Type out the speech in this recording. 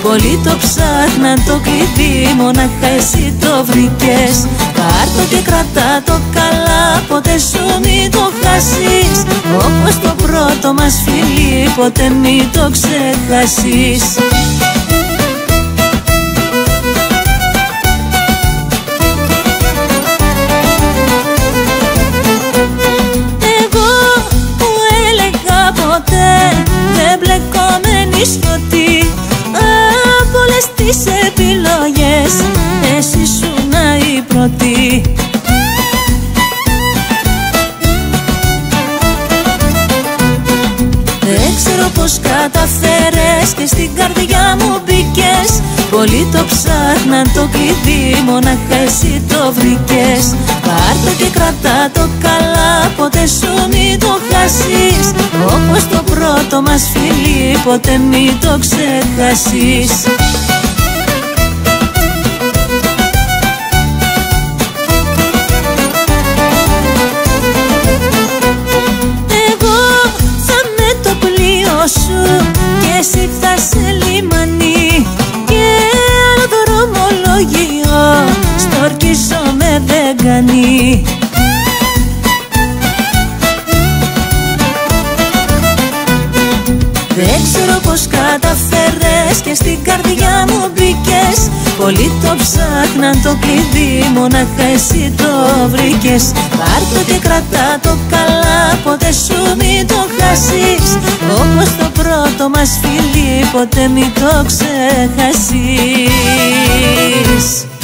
Πολλοί το ψάχναν το κλειδί, μονάχα εσύ το βρήκες. Πάρ' το και κρατά το καλά, ποτέ σου μη το χάσεις. Όπως το πρώτο μας φιλί, ποτέ μη το ξεχάσεις. Εγώ που έλεγα ποτέ δεν μπλεκόμαι νησιωτή, από όλες τις επιλογές εσύ ήσουνα η πρώτη. Δεν ξέρω πως καταφέρες και στην καρδιά μου μπήκες. Πολλοί το ψάχναν το κλειδί, μονάχα εσύ το βρήκες. Πάρ' το και κρατά το καλά, ποτέ σου μη το χάσεις. Όπως το πρώτο μας φιλί, ποτέ μη το ξεχάσεις. Και εσύ θα σε λιμανί και άλλο δρομολογείο στορκίζομαι δεν κάνει. Δεν ξέρω πως καταφέρες και στην καρδιά μου μπήκες. Πολλοί το ψάχναν το κλειδί, μονάχα εσύ το βρήκες. Πάρ' το και κρατά το καλά, ποτέ σου μη το χάσεις. Όπως το πρώτο μας φιλί, ποτέ μη το ξεχάσεις.